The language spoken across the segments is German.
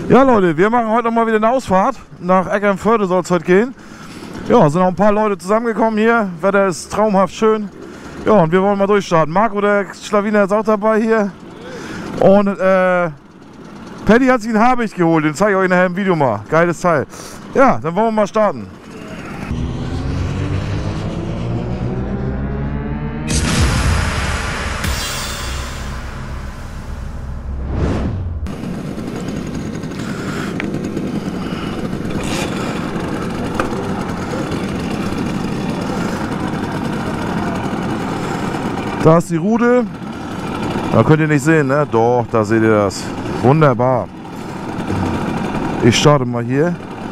Ja Leute, wir machen heute nochmal wieder eine Ausfahrt. Nach Eckernförde soll es heute gehen. Ja, sind noch ein paar Leute zusammengekommen hier. Wetter ist traumhaft schön. Ja, und wir wollen mal durchstarten. Marco, der Schlawiner, ist auch dabei hier. Und Paddy hat sich einen Habicht geholt. Den zeige ich euch nachher im Video mal. Geiles Teil. Ja, dann wollen wir mal starten. Da ist die Rute. Da könnt ihr nicht sehen, ne? Doch, da seht ihr das. Wunderbar. Ich starte mal hier.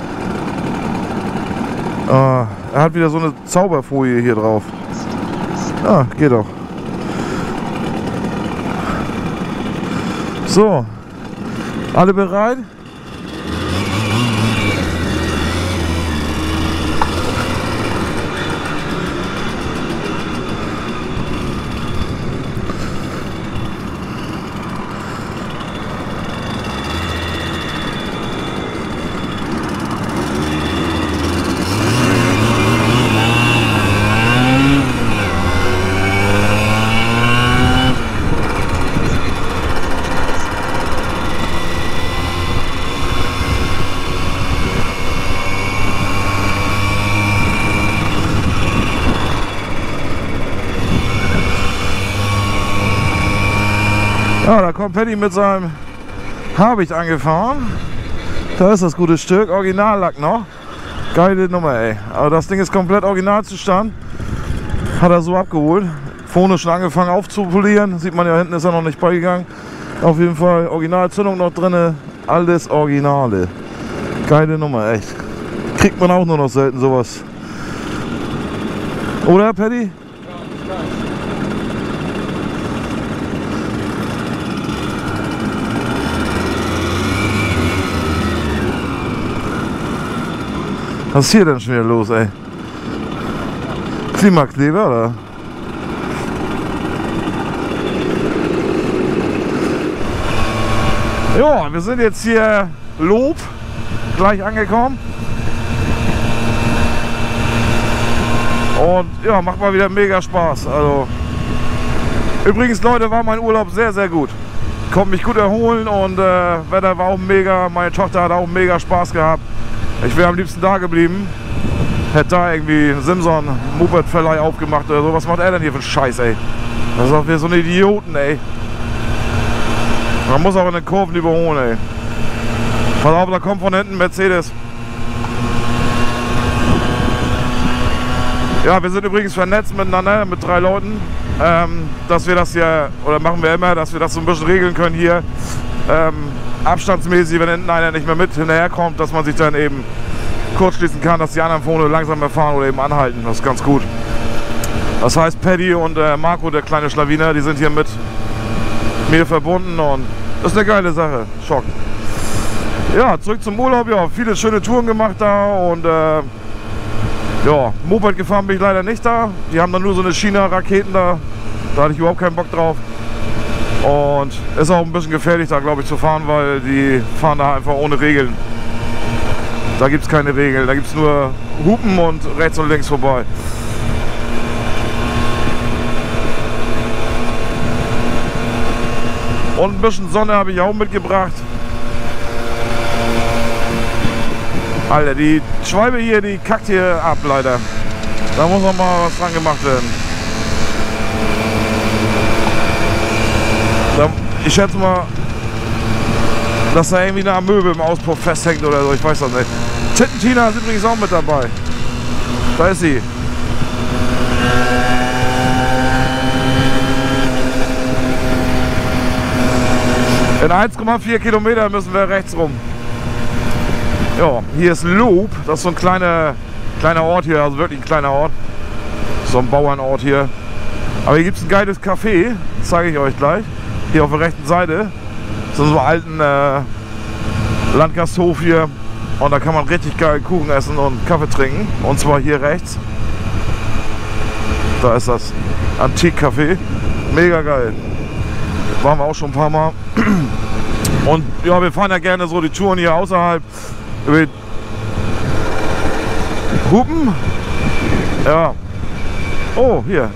Er hat wieder so eine Zauberfolie hier drauf. Ah, geht doch. So. Alle bereit? Ja, da kommt Paddy mit seinem Habicht angefahren. Da ist das gute Stück, Originallack noch. Geile Nummer, ey. Aber das Ding ist komplett Originalzustand. Hat er so abgeholt. Vorne schon angefangen aufzupolieren. Sieht man ja, hinten ist er noch nicht beigegangen. Auf jeden Fall Originalzündung noch drin. Alles Originale. Geile Nummer, echt. Kriegt man auch nur noch selten sowas. Oder, Paddy? Was ist hier denn schon wieder los, ey? Klimakleber, oder? Ja, wir sind jetzt hier Lob, gleich angekommen. Und ja, macht mal wieder mega Spaß. Also übrigens, Leute, war mein Urlaub sehr, sehr gut. Konnte mich gut erholen und Wetter war auch mega. Meine Tochter hat auch mega Spaß gehabt. Ich wäre am liebsten da geblieben. Hätte da irgendwie einen Simson-Moped-Verleih aufgemacht oder so. Was macht er denn hier für einen Scheiß, ey? Das ist auch wieder so ein Idioten, ey. Man muss auch in den Kurven überholen, ey. Pass auf, da kommt von hinten Mercedes. Ja, wir sind übrigens vernetzt miteinander, mit 3 Leuten. Dass wir das hier, oder machen wir immer, dass wir das so ein bisschen regeln können hier. Abstandsmäßig, wenn hinten einer nicht mehr mit hinterherkommt, dass man sich dann eben kurz schließen kann, dass die anderen vorne langsamer fahren oder eben anhalten. Das ist ganz gut. Das heißt, Paddy und Marco, der kleine Schlawiner, die sind hier mit mir verbunden und das ist eine geile Sache. Schockt. Ja, zurück zum Urlaub. Ja, viele schöne Touren gemacht da und ja, Moped gefahren bin ich leider nicht da. Die haben dann nur so eine China-Raketen da. Da hatte ich überhaupt keinen Bock drauf. Und ist auch ein bisschen gefährlich da, glaube ich, zu fahren, weil die fahren da einfach ohne Regeln. Da gibt es keine Regeln, da gibt es nur Hupen und rechts und links vorbei. Und ein bisschen Sonne habe ich auch mitgebracht. Alter, die Schwalbe hier, die kackt hier ab, leider. Da muss noch mal was dran gemacht werden. Ich schätze mal, dass da irgendwie eine Amöbe im Auspuff festhängt oder so, ich weiß das nicht. Tittentina ist übrigens auch mit dabei. Da ist sie. In 1,4 Kilometer müssen wir rechts rum. Ja, hier ist Lob, das ist so ein kleiner Ort hier, also wirklich ein kleiner Ort. So ein Bauernort hier. Aber hier gibt es ein geiles Café, das zeige ich euch gleich. Hier auf der rechten Seite. Das ist so ein alten Landgasthof hier. Und da kann man richtig geil Kuchen essen und Kaffee trinken. Und zwar hier rechts. Da ist das Antik-Café. Mega geil. Waren wir auch schon ein paar Mal. Und ja, wir fahren ja gerne so die Touren hier außerhalb. Hupen? Ja. Oh, hier.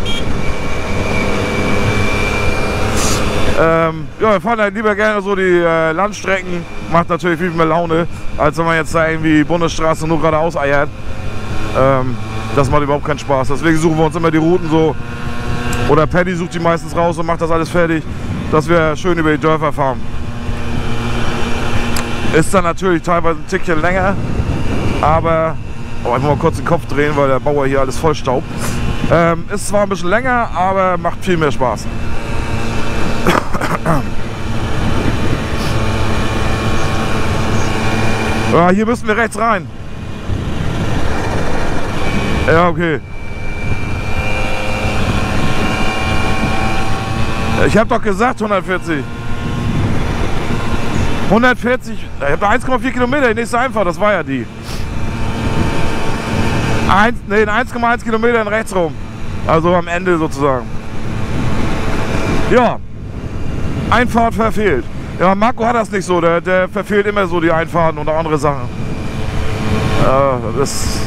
Ja, wir fahren halt lieber gerne so die Landstrecken. Macht natürlich viel mehr Laune, als wenn man jetzt da irgendwie Bundesstraße nur geradeaus eiert. Das macht überhaupt keinen Spaß. Deswegen suchen wir uns immer die Routen so. Oder Paddy sucht die meistens raus und macht das alles fertig, dass wir schön über die Dörfer fahren. Ist dann natürlich teilweise ein Tickchen länger, aber ich muss mal kurz den Kopf drehen, weil der Bauer hier alles voll Staub. Ist zwar ein bisschen länger, aber macht viel mehr Spaß. Ja, hier müssen wir rechts rein. Ja, okay. Ich habe doch gesagt 140. 140, ich habe 1,4 Kilometer, die nächste Einfahrt, das war ja die. 1,1 Kilometer in rechts rum. Also am Ende sozusagen. Ja, Einfahrt verfehlt. Ja, Marco hat das nicht so, der verfehlt immer so die Einfahrten und andere Sachen. Das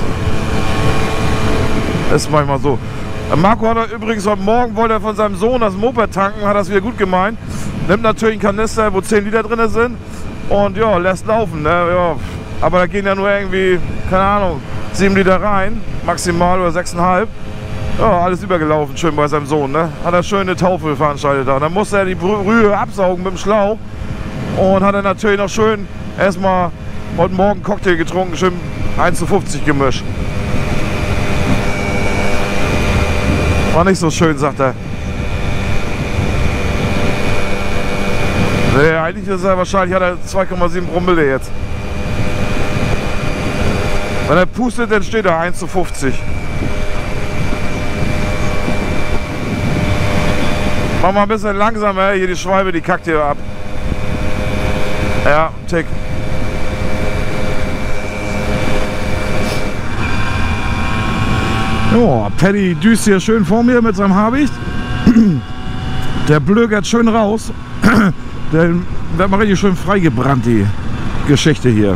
ist manchmal so. Marco hat übrigens heute Morgen, wollte er von seinem Sohn das Moped tanken, hat das wieder gut gemeint. Nimmt natürlich einen Kanister, wo 10 Liter drin sind und ja, lässt laufen. Ne? Ja. Aber da gehen ja nur irgendwie, keine Ahnung, 7 Liter rein, maximal oder 6,5. Ja, alles übergelaufen, schön bei seinem Sohn. Ne? Hat er schön eine Taufe veranstaltet da. Dann musste er die Brühe absaugen mit dem Schlauch und hat er natürlich noch schön erstmal heute Morgen einen Cocktail getrunken, schön 1:50 gemischt. War nicht so schön, sagt er. Nee, eigentlich ist er wahrscheinlich, hat er 2,7 Promille jetzt. Wenn er pustet, dann steht er 1:50. Mach mal ein bisschen langsamer, hier die Schwalbe, die kackt hier ab. Ja, Tick. Ja, Paddy düst hier schön vor mir mit seinem Habicht. Der blögert schön raus. Der wird mal richtig schön freigebrannt, die Geschichte hier.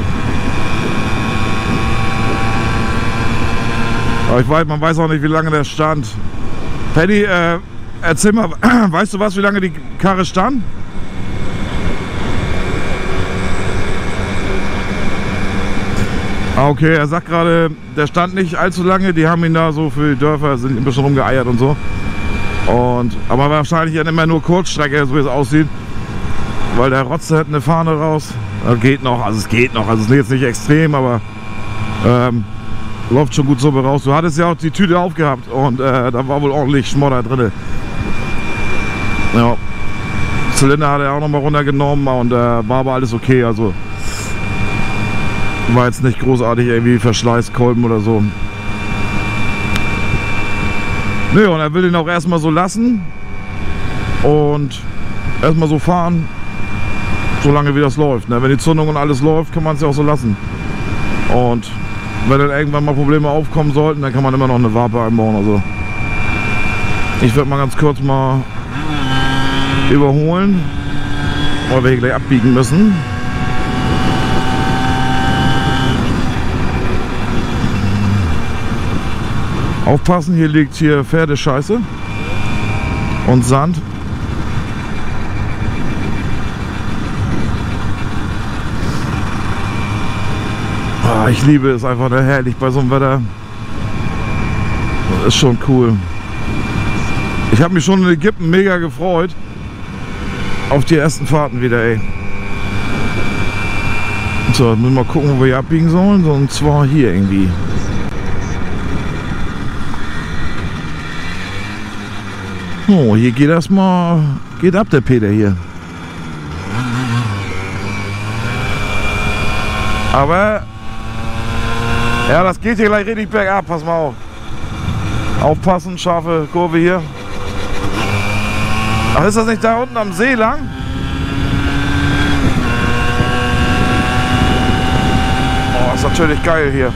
Aber man weiß auch nicht, wie lange der stand. Paddy, erzähl mal, weißt du was, wie lange die Karre stand? Okay, er sagt gerade, der stand nicht allzu lange, die haben ihn da so für die Dörfer, sind ein bisschen rumgeeiert und so. Aber wahrscheinlich ja immer nur Kurzstrecke, so wie es aussieht. Weil der Rotze hat eine Fahne raus. Das geht noch, also es geht noch, also es ist jetzt nicht extrem, aber läuft schon gut so raus. Du hattest ja auch die Tüte aufgehabt und da war wohl ordentlich Schmodder drin. Ja. Zylinder hat er auch noch mal runtergenommen und war aber alles okay, also war jetzt nicht großartig irgendwie Verschleißkolben oder so. Nö, und er will den auch erstmal so lassen und erstmal so fahren, solange wie das läuft. Ne? Wenn die Zündung und alles läuft, kann man es ja auch so lassen. Und wenn dann irgendwann mal Probleme aufkommen sollten, dann kann man immer noch eine Wabe einbauen. Also ich werde mal ganz kurz mal überholen, weil wir hier gleich abbiegen müssen. Aufpassen, hier liegt hier Pferdescheiße und Sand. Ich liebe es einfach, herrlich bei so einem Wetter. Das ist schon cool. Ich habe mich schon in Ägypten mega gefreut auf die ersten Fahrten wieder, ey. So, müssen wir mal gucken, wo wir hier abbiegen sollen. Und zwar hier irgendwie. Oh, hier geht erstmal, geht ab der Peter hier. Aber ja, das geht hier gleich richtig bergab, pass mal auf. Aufpassen, scharfe Kurve hier. Ach, ist das nicht da unten am See lang? Oh, ist natürlich geil hier.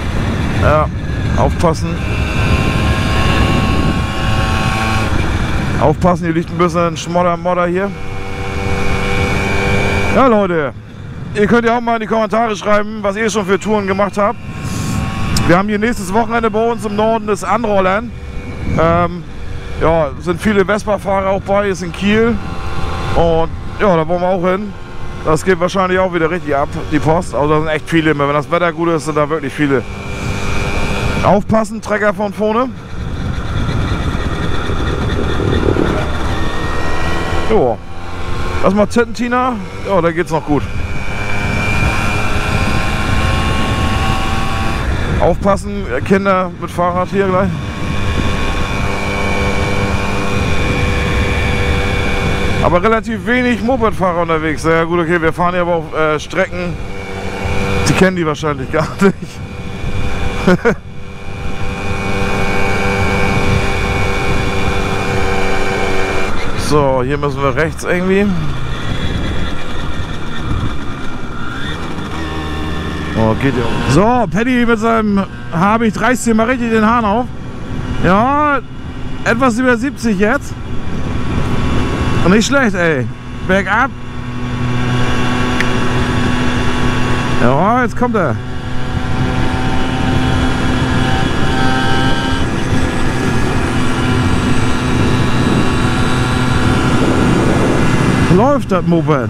Ja, aufpassen. Aufpassen, hier liegt ein bisschen Modder hier. Ja Leute, ihr könnt ja auch mal in die Kommentare schreiben, was ihr schon für Touren gemacht habt. Wir haben hier nächstes Wochenende bei uns im Norden das Anrollern. Ja, sind viele Vespa-Fahrer auch bei, ist in Kiel. Und ja, da wollen wir auch hin. Das geht wahrscheinlich auch wieder richtig ab, die Post. Also da sind echt viele immer. Wenn das Wetter gut ist, sind da wirklich viele. Aufpassen, Trecker von vorne. Jo. Lass mal zitten, Tina. Ja, da geht's noch gut. Aufpassen, Kinder mit Fahrrad hier gleich. Aber relativ wenig Mopedfahrer unterwegs. Ja gut, okay, wir fahren ja aber auf Strecken, die kennen die wahrscheinlich gar nicht. So, hier müssen wir rechts irgendwie. Oh, geht ja. So, Paddy mit seinem Habicht reißt hier mal richtig den Hahn auf. Ja, etwas über 70 jetzt. Und nicht schlecht, ey. Bergab. Ja, jetzt kommt er. Läuft das Moped.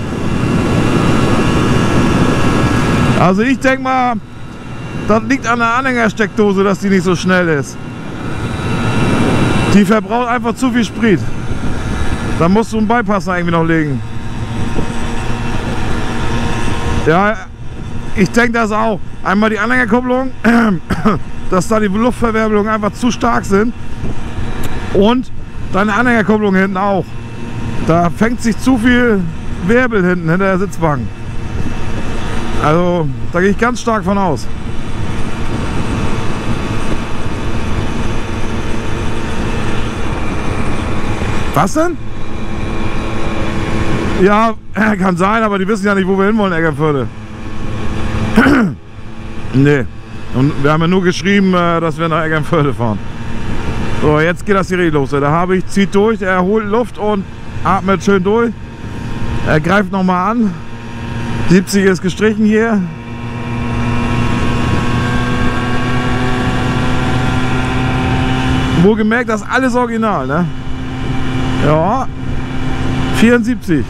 Also ich denke mal, das liegt an der Anhängersteckdose, dass die nicht so schnell ist. Die verbraucht einfach zu viel Sprit. Da musst du einen Beipasser irgendwie noch legen. Ja, ich denke das auch. Einmal die Anhängerkupplung, dass da die Luftverwirbelungen einfach zu stark sind. Und deine Anhängerkupplung hinten auch. Da fängt sich zu viel Wirbel hinten hinter der Sitzbank. Also da gehe ich ganz stark von aus. Was denn? Ja, kann sein, aber die wissen ja nicht, wo wir hinwollen, Eckernförde. Nee. Und wir haben ja nur geschrieben, dass wir nach Eckernförde fahren. So, jetzt geht das hier richtig los. Der Habicht zieht durch, er holt Luft und atmet schön durch. Er greift nochmal an. 70 ist gestrichen hier. Wohlgemerkt, das ist alles original, ne? Ja. 74.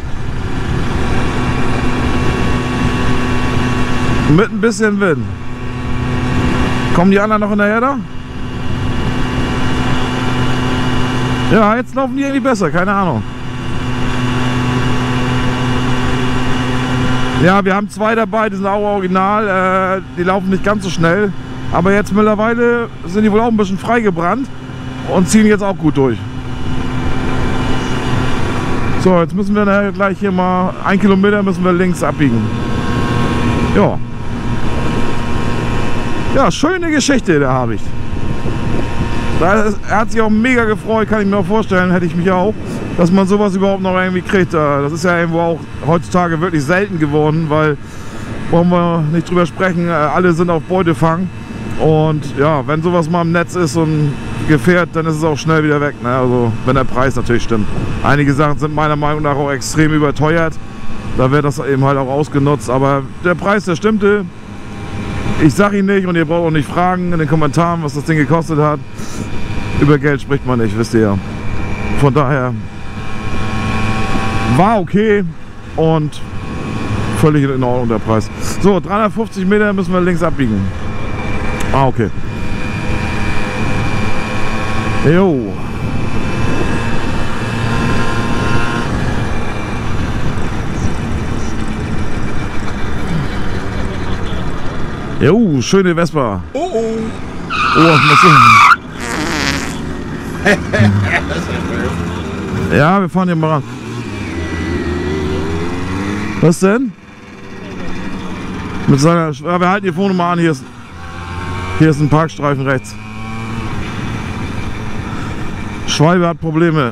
Mit ein bisschen Wind. Kommen die anderen noch hinterher da? Ja, jetzt laufen die irgendwie besser, keine Ahnung. Ja, wir haben zwei dabei, die sind auch original, die laufen nicht ganz so schnell. Aber jetzt mittlerweile sind die wohl auch ein bisschen freigebrannt und ziehen jetzt auch gut durch. So, jetzt müssen wir gleich hier mal 1 Kilometer müssen wir links abbiegen. Ja. Ja, schöne Geschichte, der Habicht. Er hat sich auch mega gefreut, kann ich mir auch vorstellen, hätte ich mich auch, dass man sowas überhaupt noch irgendwie kriegt. Das ist ja irgendwo auch heutzutage wirklich selten geworden, weil, wollen wir nicht drüber sprechen, alle sind auf Beutefang. Und ja, wenn sowas mal im Netz ist und gefährt, dann ist es auch schnell wieder weg. Ne? Also wenn der Preis natürlich stimmt. Einige Sachen sind meiner Meinung nach auch extrem überteuert. Da wird das eben halt auch ausgenutzt. Aber der Preis, der stimmte. Ich sage ihn nicht und ihr braucht auch nicht fragen in den Kommentaren, was das Ding gekostet hat. Über Geld spricht man nicht, wisst ihr ja. Von daher war okay und völlig in Ordnung der Preis. So, 350 Meter müssen wir links abbiegen. Ah, okay. Jo. Jo, schöne Vespa. Oh, oh. Oh, was muss ich? Ja, wir fahren hier mal ran. Was denn? Mit seiner. Ja, wir halten hier vorne mal an. Hier ist ein Parkstreifen rechts. Schwalbe hat Probleme.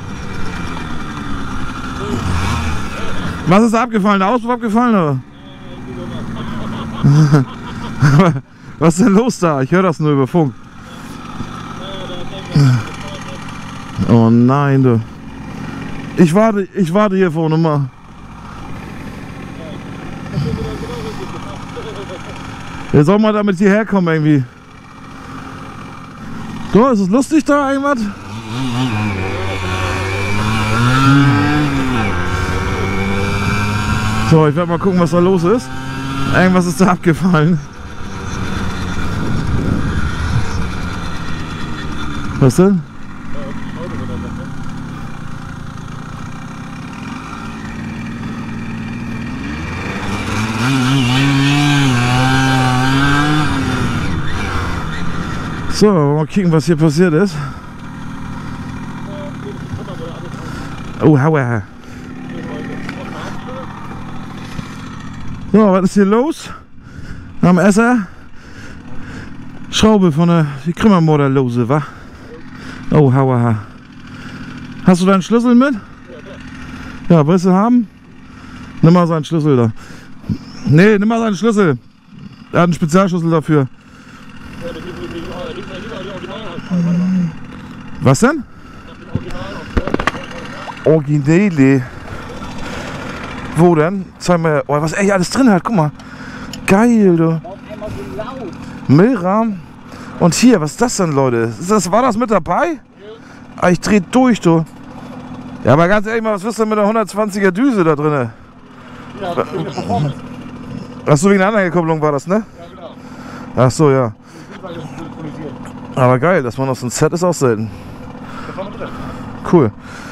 Was ist da abgefallen? Der Auspuff abgefallen, oder? Was ist denn los da? Ich höre das nur über Funk. Oh nein, du. Ich warte hier vorne mal. Jetzt soll mal damit hierher kommen irgendwie. So, ist es lustig da irgendwas? So, ich werde mal gucken, was da los ist. Irgendwas ist da abgefallen. Was denn? So, mal kicken, was hier passiert ist. Oh, Hauer. So, was ist hier los? Am Esser. Schraube von der Krümmermotor lose, wa? Oh, Hauer. Hast du deinen Schlüssel mit? Ja, willst du haben? Nimm mal seinen Schlüssel da. Nee, nimm mal seinen Schlüssel. Er hat einen Spezialschlüssel dafür. Was denn? Originale. Wo denn? Zeig mal. Oh, was er hier alles drin hat. Guck mal. Geil, du. Müllrahmen. Und hier, was ist das denn, Leute? War das mit dabei? Ah, ich dreh durch, du. Ja, aber ganz ehrlich mal, was wirst du mit der 120er Düse da drin? Ach so, wegen der Anhängerkupplung war das, ne? Ja, genau. Ach so, ja. Aber geil, dass man auf so ein Set ist auch selten. Cool.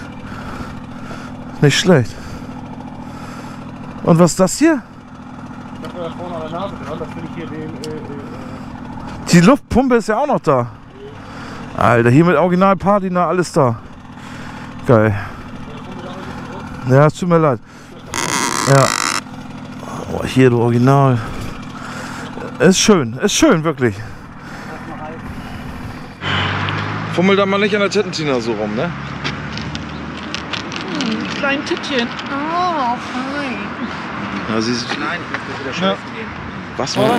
Nicht schlecht. Und was ist das hier? Das war vorne an der Nase dran, das finde ich hier den. Die Luftpumpe ist ja auch noch da. Alter, hier mit Original Patina, alles da. Geil. Ja, es tut mir leid. Ja. Oh, hier du Original. Ist schön, wirklich. Fummel da mal nicht an der Tittentina so rum, ne? Kleinen Tittchen. Oh, fein. Ja, sie ist Nein, ich möchte wieder schlafen gehen. Was war das?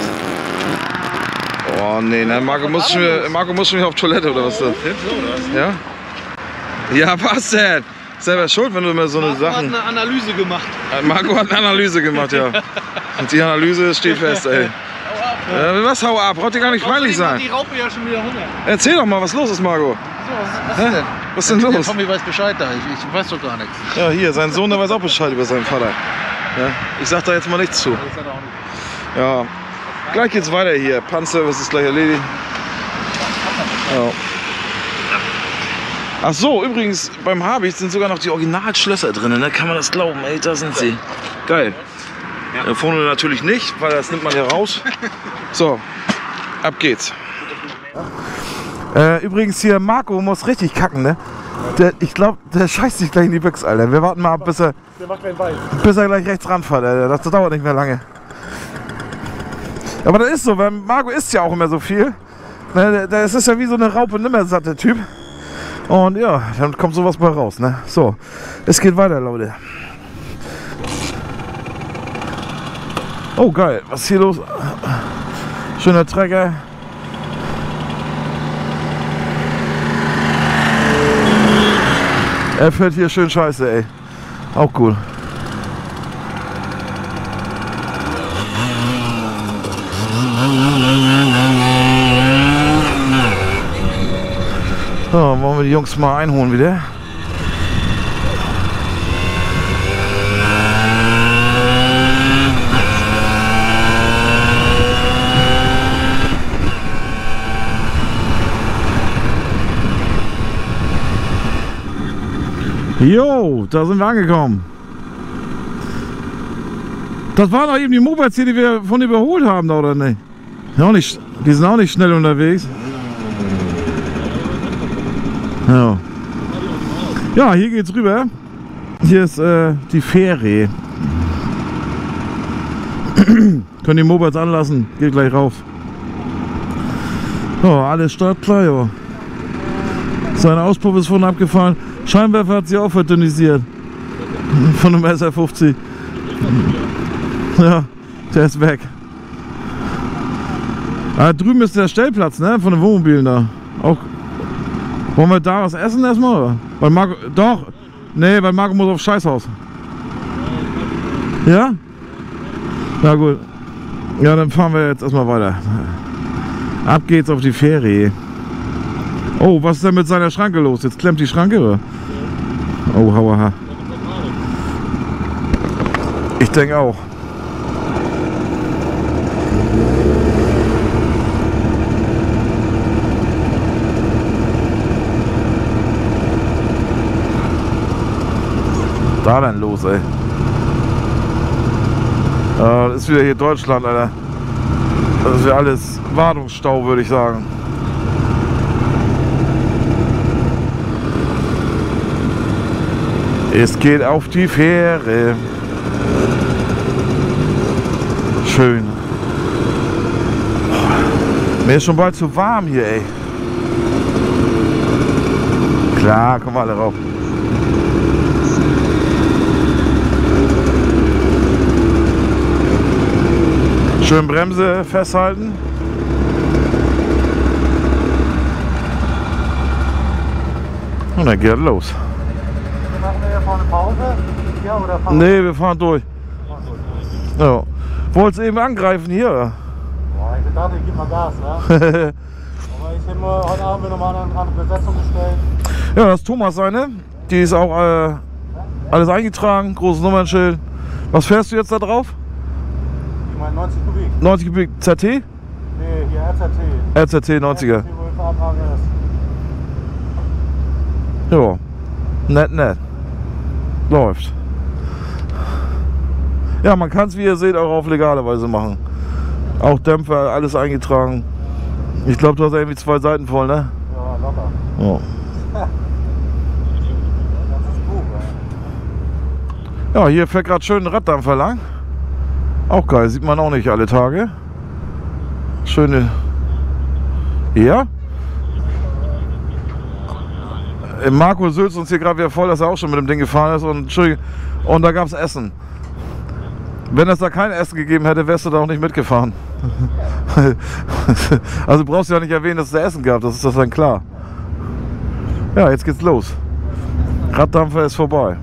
Oh nee, nein, Marco muss schon wieder auf Toilette oder was? Ja? Ja, was denn? Selber schuld, wenn du immer so eine Sachen. Marco hat eine Analyse gemacht. Marco hat eine Analyse gemacht, ja. Und die Analyse steht fest, ey. Was, hau ab? Braucht dir gar nicht peinlich sein. Die Raupe ja schon wieder Hunger. Erzähl doch mal, was los ist, Marco. So, was ist denn? Was ist denn los? Tommy weiß Bescheid da. Ich weiß doch gar nichts. Ja, hier, sein Sohn, der weiß auch Bescheid über seinen Vater. Ja, ich sag da jetzt mal nichts zu. Ja, gleich geht's weiter hier. Panzerservice ist gleich erledigt. Ja. Ach so, übrigens, beim Habich sind sogar noch die Originalschlösser drin, ne? Kann man das glauben, ey, da sind sie. Geil. Ja. Vorne natürlich nicht, weil das nimmt man hier raus. So, ab geht's. Übrigens hier, Marco muss richtig kacken, ne? Ich glaube, der scheißt sich gleich in die Büchse, Alter. Wir warten mal ab, bis er gleich rechts ranfährt, Alter. Das dauert nicht mehr lange. Aber das ist so, weil Marco isst ja auch immer so viel. Das ist ja wie so eine Raupe nimmersatt, der Typ. Und ja, dann kommt sowas bei raus, ne? So, es geht weiter, Leute. Oh geil, was ist hier los? Schöner Trecker. Er fährt hier schön scheiße, ey. Auch cool. So, wollen wir die Jungs mal einholen wieder. Jo, da sind wir angekommen. Das waren doch eben die Mopeds hier, die wir von überholt haben, oder nicht? Ja, nicht? Die sind auch nicht schnell unterwegs. Ja. Ja, hier geht's rüber. Hier ist die Fähre. Können die Mopeds anlassen. Geht gleich rauf. Ja, alles startklar, ja. Sein Auspuff ist vorne abgefallen. Scheinwerfer hat sich auch verdünnisiert. Von einem SR50. Ja, der ist weg. Da drüben ist der Stellplatz, ne? Von den Wohnmobilen da. Auch Wollen wir da was essen erstmal? Oder? Weil Marco. Doch! Nee, weil Marco muss auf Scheißhaus. Ja? Na gut. Ja, dann fahren wir jetzt erstmal weiter. Ab geht's auf die Ferie. Oh, was ist denn mit seiner Schranke los? Jetzt klemmt die Schranke, oder? Oh, hauaha. Ich denke auch. Da denn los, ey? Das ist wieder hier Deutschland, Alter. Das ist ja alles Wartungsstau, würde ich sagen. Es geht auf die Fähre. Schön. Mir ist schon bald zu warm hier, ey. Klar, kommen wir alle rauf. Schön Bremse festhalten. Und dann geht es los. Machen wir hier vorne Pause? Ja, oder fahren Nee, wir fahren durch. Ja. Wolltest du eben angreifen hier? Boah, ich dachte, ich gebe mal Gas, ne? Aber ich habe mir heute Abend nochmal eine andere Besetzung gestellt. Ja, das ist Thomas seine. Die ist auch alles eingetragen, großes Nummernschild. Was fährst du jetzt da drauf? Ich meine 90 Kubik. 90 Kubik ZT? Nee, hier RZT. RZT 90er. RZT, wo ich verantrage ist. Ja, nett. Läuft. Ja, man kann es, wie ihr seht, auch auf legale Weise machen. Auch Dämpfer, alles eingetragen. Ich glaube, du hast irgendwie 2 Seiten voll, ne? Ja, locker. Ja. Das ist gut, ey. Ja, hier fährt gerade schön ein Raddampfer lang. Auch geil, sieht man auch nicht alle Tage. Schöne. Ja? Marco sülzt uns hier gerade wieder voll, dass er auch schon mit dem Ding gefahren ist. Und da gab es Essen. Wenn es da kein Essen gegeben hätte, wärst du da auch nicht mitgefahren. Also brauchst du ja nicht erwähnen, dass es da Essen gab, das ist das dann klar. Ja, jetzt geht's los. Raddampfer ist vorbei.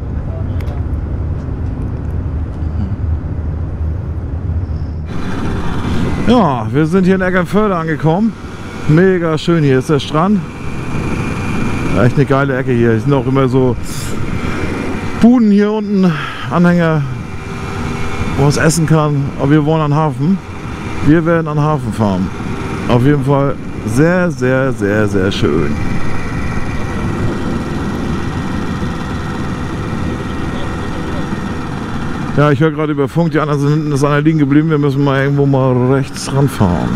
Ja, wir sind hier in Eckernförde angekommen. Mega schön, hier ist der Strand. Echt eine geile Ecke hier. Es sind auch immer so Buden hier unten, Anhänger, wo man es essen kann. Aber wir wollen an den Hafen. Wir werden an den Hafen fahren. Auf jeden Fall sehr, sehr, sehr, sehr schön. Ja, ich höre gerade über Funk, die anderen sind hinten, ist einer liegen geblieben. Wir müssen mal irgendwo mal rechts ranfahren.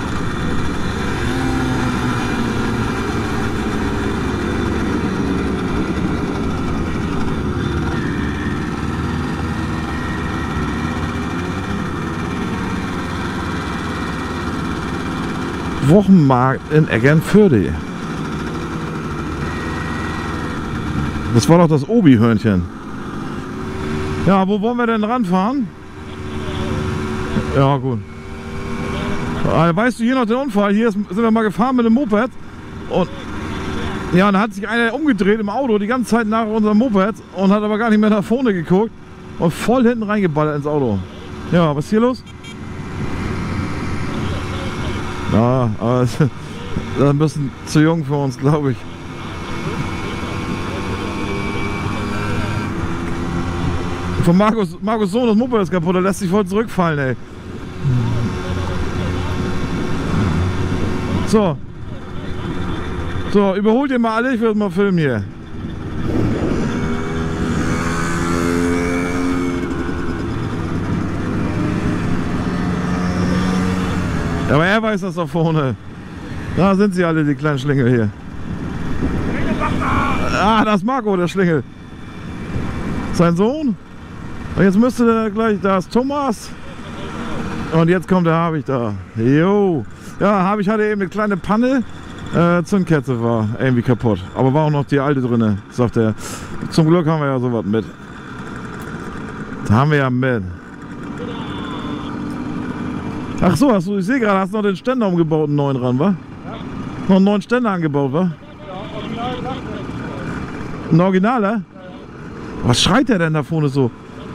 Wochenmarkt in Eckernförde. Das war doch das Obi-Hörnchen. Ja, wo wollen wir denn ranfahren? Ja, gut. Weißt du, hier noch den Unfall? Hier sind wir mal gefahren mit dem Moped. Und ja, da hat sich einer umgedreht im Auto die ganze Zeit nach unserem Moped und hat aber gar nicht mehr nach vorne geguckt und voll hinten reingeballert ins Auto. Ja, was ist hier los? Ja, aber das ist ein bisschen zu jung für uns, glaube ich. Von Markus Sohn, das Moped ist kaputt, der lässt sich voll zurückfallen, ey. So, überholt ihr mal alle, ich will mal filmen hier. Aber er weiß das doch vorne. Da sind sie alle, die kleinen Schlingel hier. Ah, das ist Marco, der Schlingel. Sein Sohn. Und jetzt müsste der gleich, da ist Thomas. Und jetzt kommt der Havig da. Jo. Ja, Havig hatte eben eine kleine Panne. Zündkerze war irgendwie kaputt. Aber war auch noch die alte drinne, sagt er. Zum Glück haben wir ja sowas mit. Das haben wir ja mit. Ach so, ich sehe gerade, hast du noch den Ständer umgebaut, einen neuen ran, wa? Ja. Noch einen neuen Ständer angebaut, wa? Ja. Ein Originaler? Was schreit der denn da vorne so?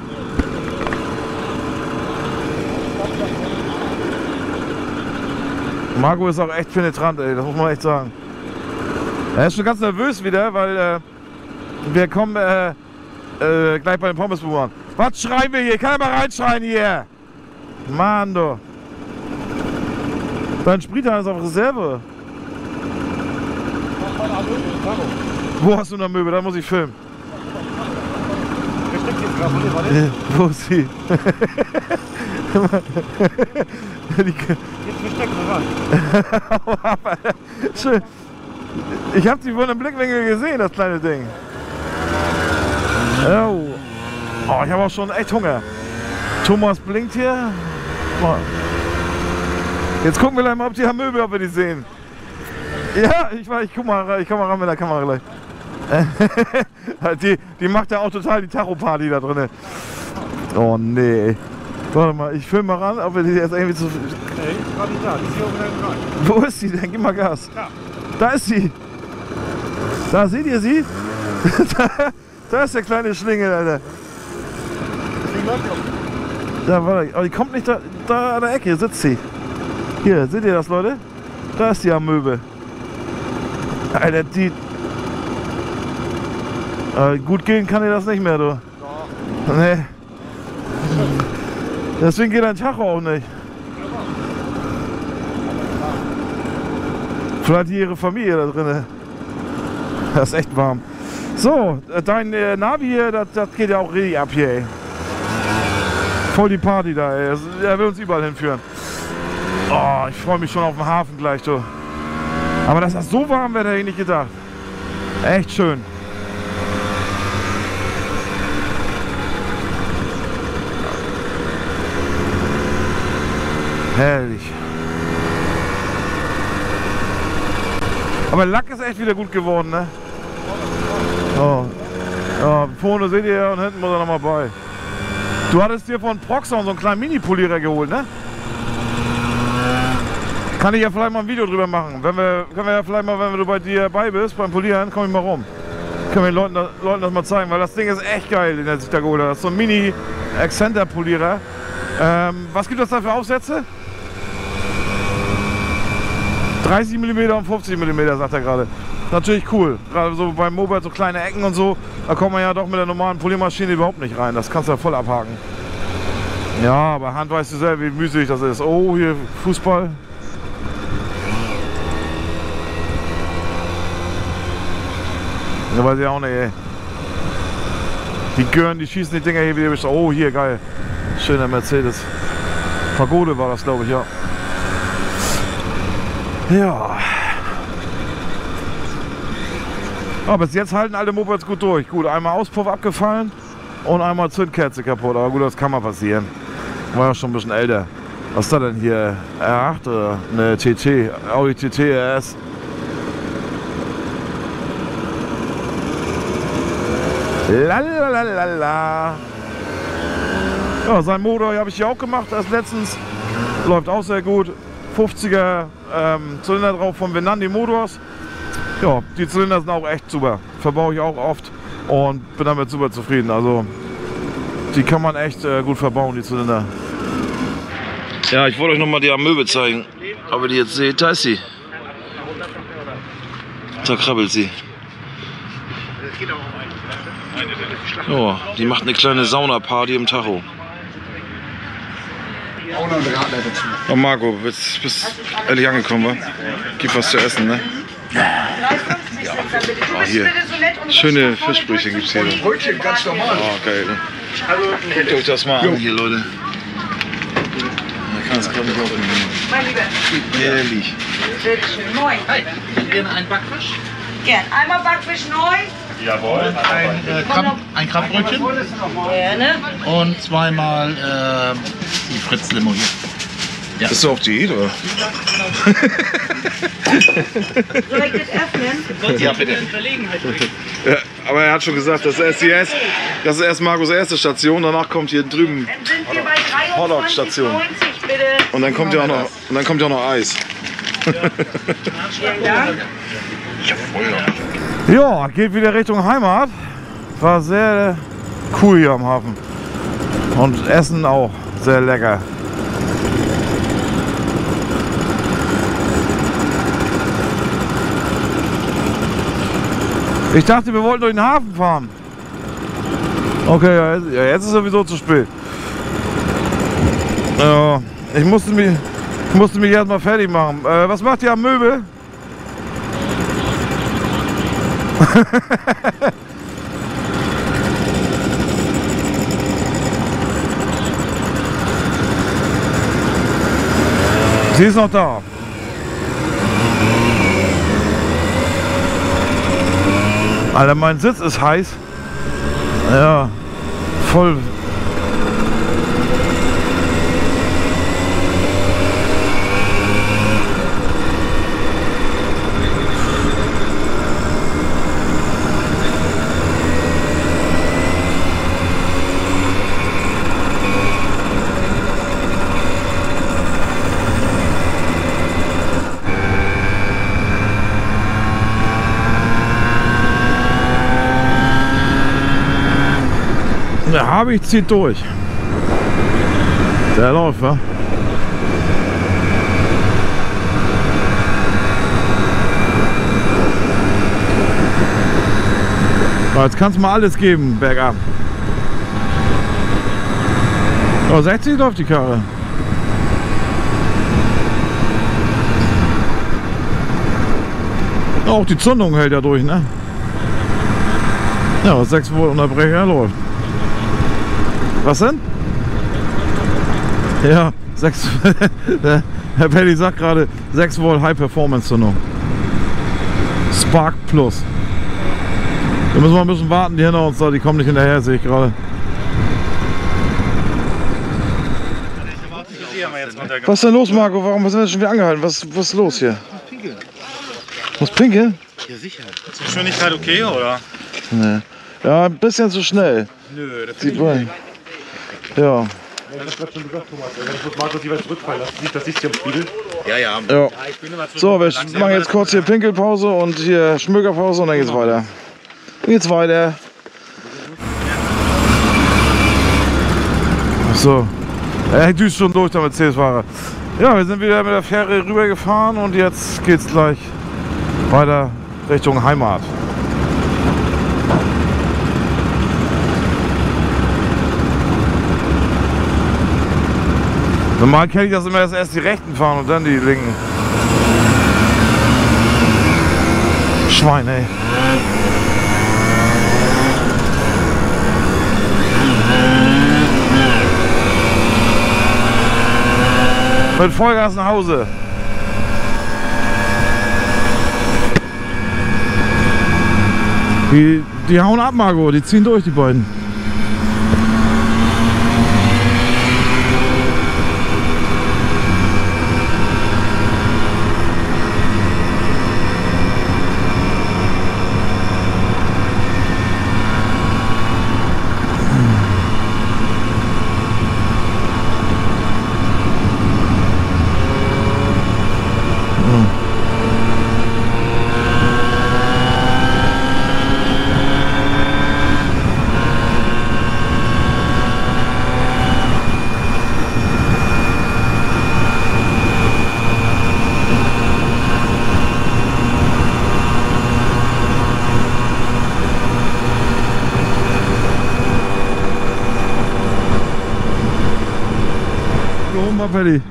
Marco ist auch echt penetrant, ey, das muss man echt sagen. Er ist schon ganz nervös wieder, weil wir kommen gleich bei den Pommesbuben. Was schreien wir hier? Kann er mal reinschreien hier? Mann, du. Dein Spriter ist auf Reserve. Wo hast du noch Möbel? Da muss ich filmen. Wo ist sie? Schön. Ich habe sie von dem Blickwinkel gesehen, das kleine Ding. Oh, ich habe auch schon echt Hunger. Thomas blinkt hier. Jetzt gucken wir gleich mal, ob die Möbel, ob wir die sehen. Ja, ich komm mal ran mit der Kamera gleich. die macht ja auch total die Tacho-Party da drin. Oh nee. Warte mal, ich filme mal ran, ob wir die jetzt irgendwie zu... Nee, ist gerade nicht da. Die ist hier oben rein. Wo ist sie denn? Gib mal Gas. Ja. Da ist sie. Da, seht ihr sie? Da ist der kleine Schlingel, Alter. Da, warte, aber die kommt nicht da an der Ecke, hier sitzt sie. Hier, seht ihr das, Leute? Da ist die Amöbe. Alter, die... gut gehen kann ihr das nicht mehr, du. Doch. Nee. Deswegen geht ein Tacho auch nicht. Vielleicht ihre Familie da drin. Das ist echt warm. So, dein Navi hier, das geht ja auch richtig ab hier, ey. Voll die Party da, ey. Er will uns überall hinführen. Oh, ich freue mich schon auf den Hafen gleich, du. Aber dass das so warm wird, hätte ich nicht gedacht. Echt schön. Herrlich. Aber Lack ist echt wieder gut geworden, ne? Oh. Ja, vorne seht ihr ja und hinten muss er nochmal bei. Du hattest dir von Proxon so einen kleinen Mini-Polierer geholt, ne? Kann ich ja vielleicht mal ein Video drüber machen. Können wir ja vielleicht mal, wenn du bei dir dabei bist, beim Polieren, komm ich mal rum. Können wir den Leuten das mal zeigen, weil das Ding ist echt geil, den er sich da geholt hat. Das ist so ein Mini-Accenter-Polierer. Was gibt es da für Aufsätze? 30 mm und 50 mm, sagt er gerade. Natürlich cool. Gerade so beim Mobile so kleine Ecken und so, da kommt man ja doch mit der normalen Poliermaschine überhaupt nicht rein. Das kannst du ja voll abhaken. Ja, aber Hand weißt du selber, wie mühselig das ist. Oh, hier Fußball. Ja, weiß ich auch nicht, ey. Die Gören, die schießen die Dinger hier wieder. Oh, hier, geil. Schöner Mercedes. Pagode war das, glaube ich, ja. Ja. Aber bis jetzt halten alle Mopeds gut durch. Gut, einmal Auspuff abgefallen und einmal Zündkerze kaputt. Aber gut, das kann mal passieren. War ja schon ein bisschen älter. Was ist da denn hier? R8 oder eine TT? Audi TT RS. Lalalala. Ja, sein Motor habe ich hier auch gemacht erst letztens. Läuft auch sehr gut. 50er Zylinder drauf von Venandi Motors. Ja, die Zylinder sind auch echt super. Verbaue ich auch oft und bin damit super zufrieden. Also die kann man echt gut verbauen, die Zylinder. Ja, ich wollte euch nochmal die Amöbe zeigen. Ob ihr die jetzt seht, da ist sie. Da krabbelt sie. Ja, die macht eine kleine Saunaparty im Tacho. Oh Marco, bist ehrlich angekommen, wa? Gib was zu essen, ne? Oh, hier. Schöne Fischbrötchen gibt's hier. Brötchen, ganz normal. Oh, geil, ne? Guckt euch das mal an hier, Leute. Man kann es gerade nicht aufnehmen. Mein Lieber. Ehrlich. Bitteschön. Moin. Gerne ein Backfisch? Gern. Einmal Backfisch neu. Jawohl. Ein Krabbrötchen Gerne. und zweimal die Fritz-Limo hier. Ja. Bist du auf Diät, oder? Soll ich das öffnen? Ja, bitte. Ja, aber er hat schon gesagt, das ist erst Marcos erste Station, danach kommt hier drüben Dann sind wir bei Hotdog-Station. 23,90 bitte. Und dann kommt ja auch noch Eis. Vielen Dank. Ja, voll. Ja, geht wieder Richtung Heimat. War sehr cool hier am Hafen. Und Essen auch sehr lecker. Ich dachte, wir wollten durch den Hafen fahren. Okay, ja, jetzt ist sowieso zu spät. Ja, ich musste mich erstmal fertig machen. Was macht ihr am Möbel? Sie ist noch da. Alter, mein Sitz ist heiß. Ja, voll. Der Habicht zieht durch. Der läuft, wa? Jetzt kannst du mal alles geben, bergab. Oh, 60 läuft die Karre. Auch die Zündung hält ja durch, ne? Ja, 6 Volt Unterbrecher läuft. Was denn? Ja, 6. Herr Pelli sagt gerade 6 Volt High Performance Zündung. Spark Plus. Da müssen wir ein bisschen warten, die hinter uns da, die kommen nicht hinterher, sehe ich gerade. Was ist denn los, Marco? Warum sind wir schon wieder angehalten? Was ist los hier? Pinkeln. Muss pinkeln? Ja, sicher. Ist die Geschwindigkeit okay, oder? Nee. Ja, ein bisschen zu schnell. Nö, das Sieht man. Ja. Ja, das wird schon gesagt, Thomas. Ich muss Markus jeweils zurückfallen lassen. Nicht, dass ich hier am Spiegel. Ja, ja. Ja. So, wir machen jetzt kurz hier Pinkelpause und hier Schmökerpause und dann geht's weiter. Dann geht's weiter. So. Er düst schon durch, der Mercedes-Fahrer. Ja, wir sind wieder mit der Fähre rübergefahren und jetzt geht's gleich weiter Richtung Heimat. Normal kenne ich das immer, dass erst die Rechten fahren und dann die Linken. Schwein, ey. Mit Vollgas nach Hause. Die hauen ab, Marco, die ziehen durch, die beiden. Fertig.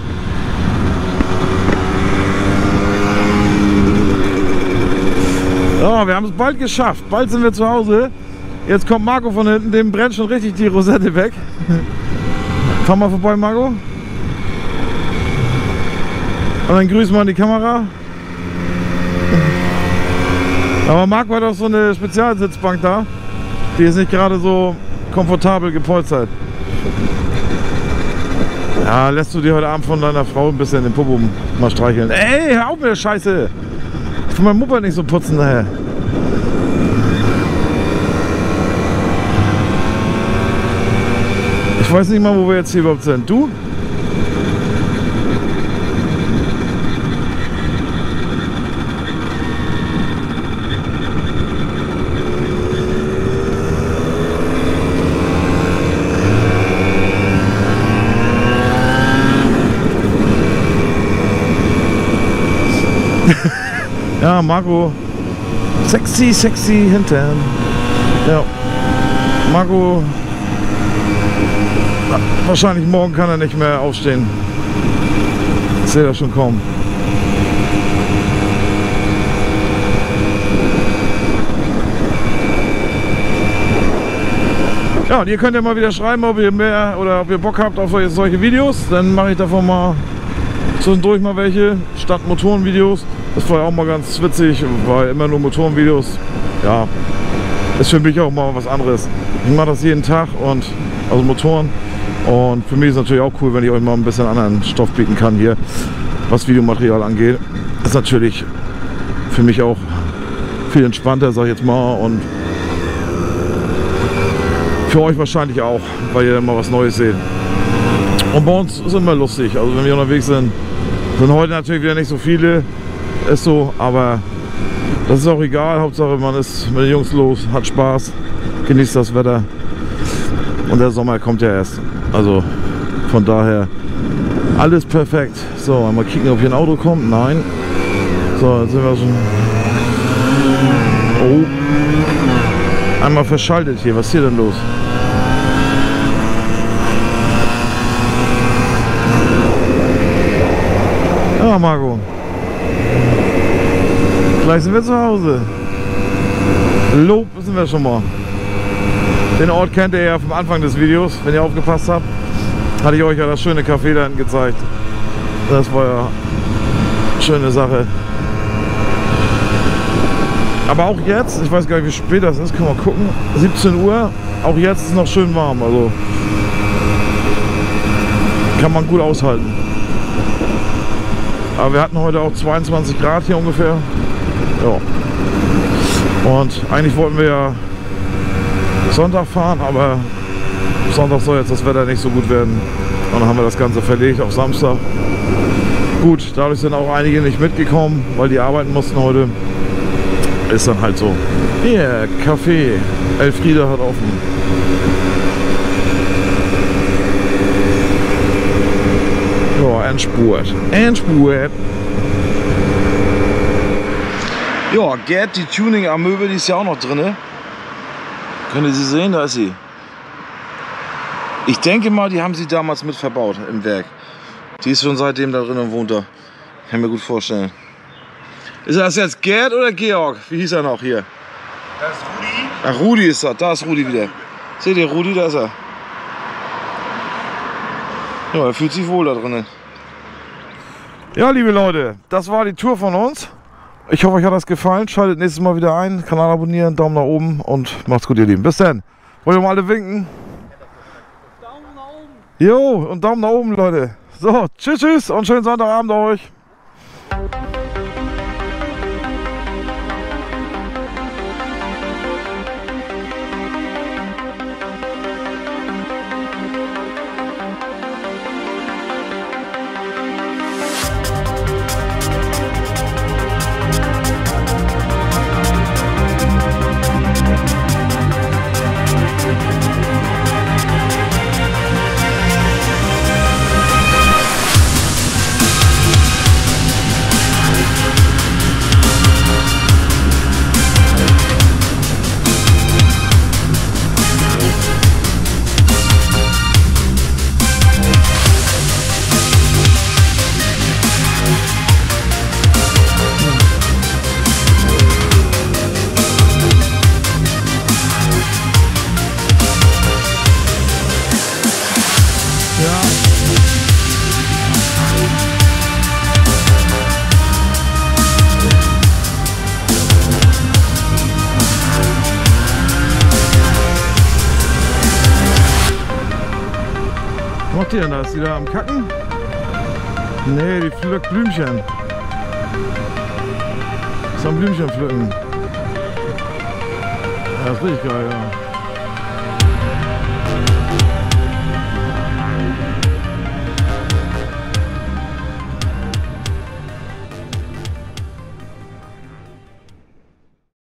Ja, wir haben es bald geschafft. Bald sind wir zu Hause. Jetzt kommt Marco von hinten, dem brennt schon richtig die Rosette weg. Fahr mal vorbei, Marco. Und dann grüßen wir an die Kamera. Aber Marco hat auch so eine Spezialsitzbank da. Die ist nicht gerade so komfortabel gepolstert. Ja, lässt du dir heute Abend von deiner Frau ein bisschen den Popo mal streicheln. Ey, hör auf mit der Scheiße! Ich will mein Moped nicht so putzen nachher. Ich weiß nicht mal, wo wir jetzt hier überhaupt sind. Du? Ja, Marco. Sexy, sexy Hintern. Ja. Marco. Wahrscheinlich morgen kann er nicht mehr aufstehen. Ich sehe das schon kommen. Ja, und ihr könnt ja mal wieder schreiben, ob ihr mehr oder ob ihr Bock habt auf solche Videos. Dann mache ich davon mal zwischendurch mal welche, statt Motorenvideos. Das war ja auch mal ganz witzig, weil immer nur Motorenvideos, ja, ist für mich auch mal was anderes. Ich mache das jeden Tag und also Motoren. Und für mich ist es natürlich auch cool, wenn ich euch mal ein bisschen anderen Stoff bieten kann hier, was Videomaterial angeht. Ist natürlich für mich auch viel entspannter, sag ich jetzt mal, und für euch wahrscheinlich auch, weil ihr dann mal was Neues seht. Und bei uns ist immer lustig, also wenn wir unterwegs sind heute natürlich wieder nicht so viele, ist so, aber das ist auch egal, Hauptsache man ist mit den Jungs los, hat Spaß, genießt das Wetter und der Sommer kommt ja erst, also von daher alles perfekt. So, einmal kicken, ob hier ein Auto kommt, nein, so, jetzt sind wir schon, oh, einmal verschaltet hier, was ist hier denn los? Ja, Marco. Gleich sind wir zu Hause. Lob sind wir schon mal. Den Ort kennt ihr ja vom Anfang des Videos. Wenn ihr aufgepasst habt, hatte ich euch ja das schöne Café da hinten gezeigt. Das war ja eine schöne Sache. Aber auch jetzt, ich weiß gar nicht wie spät das ist, können wir gucken. 17 Uhr, auch jetzt ist es noch schön warm. Also kann man gut aushalten. Aber wir hatten heute auch 22 Grad hier ungefähr. Ja. Und eigentlich wollten wir ja Sonntag fahren, aber Sonntag soll jetzt das Wetter nicht so gut werden. Und dann haben wir das Ganze verlegt auf Samstag. Gut, dadurch sind auch einige nicht mitgekommen, weil die arbeiten mussten heute. Ist dann halt so. Hier, Café. Elfriede hat offen. Ja, Endspurt. Endspurt. Ja, Gerd, die Tuning-Amöbe, die ist ja auch noch drin. Könnt ihr sie sehen? Da ist sie. Ich denke mal, die haben sie damals mit verbaut im Werk. Die ist schon seitdem da drin und wohnt da. Kann ich mir gut vorstellen. Ist das jetzt Gerd oder Georg? Wie hieß er noch hier? Das ist Rudi. Ach, Rudi ist das. Da ist Rudi wieder. Seht ihr, Rudi, da ist er. Ja, er fühlt sich wohl da drinnen. Ja, liebe Leute, das war die Tour von uns. Ich hoffe, euch hat das gefallen. Schaltet nächstes Mal wieder ein. Kanal abonnieren, Daumen nach oben und macht's gut, ihr Lieben. Bis dann. Wollt ihr mal alle winken? Daumen nach oben. Jo, und Daumen nach oben, Leute. So, tschüss, tschüss und schönen Sonntagabend euch. Was macht die denn da? Ist die da am Kacken? Nee, die pflückt Blümchen. Ist am Blümchen pflücken. Ja, das ist richtig geil, ja.